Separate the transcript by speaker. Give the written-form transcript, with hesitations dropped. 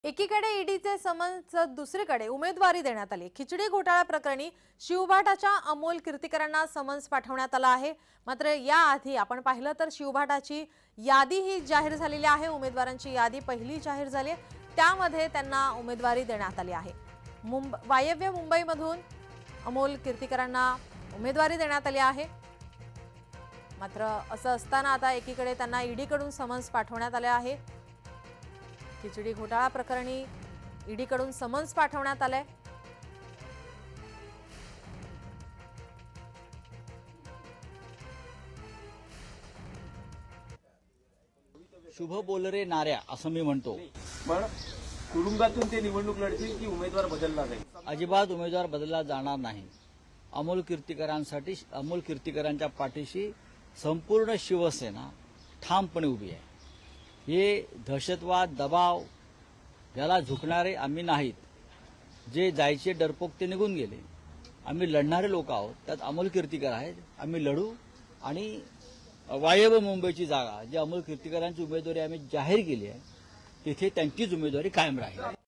Speaker 1: एकीकडे ईडीचे समन्स, दुसरीकडे उमेदवारी देण्यात आली। खिचडी घोटाळा प्रकरणी शिवभाटाच्या अमोल कीर्तीकरांना समन्स पाठवण्यात आला आहे। मात्र याआधी आपण पाहिलं तर शिवभाटाची यादी ही जाहीर झालेली आहे। उमेदवारांची यादी पहिली जाहीर झाली, त्यामध्ये त्यांना उमेदवारी देण्यात आली आहे। वायव्य मुंबईमधून अमोल कीर्तीकरांना उमेदवारी देण्यात आली आहे। मात्र असं असताना आता एकीकडे त्यांना ईडीकडून समन्स पाठवण्यात आले आहे। खिचडी घोटाळा प्रकरणी ईडीकडून समन्स पाठवण्यात आले।
Speaker 2: शुभ बोलरे नाऱ्या असं मी म्हणतो,
Speaker 3: पण तुरुंगातून ते निवडणूक लढतील की उमेदवार बदलला जाईल?
Speaker 2: अजिबात उमेदवार बदलला जाणार नाही। अमोल कीर्तीकरांच्या पाठीशी संपूर्ण शिवसेना ठामपणे उभी आहे। हे दहशतवाद, दबाव याला झुकणारे आम्ही नाहीत। जे जायचे डरपोक ते निघून गेले। आम्ही लढणारे लोक आहोत, त्यात अमोल कीर्तीकर आहेत। आम्ही लढू आणि वायव्य मुंबईची जागा जी अमोल कीर्तीकरांची उमेदवारी आम्ही जाहीर केली आहे, तिथे त्यांचीच उमेदवारी कायम राहील।